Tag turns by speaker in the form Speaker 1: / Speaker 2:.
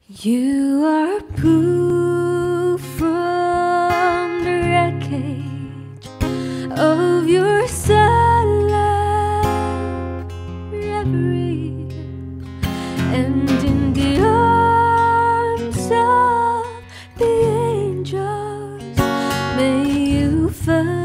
Speaker 1: You are proof from the wreckage of your silent reverie, and in the arms of the angels may you find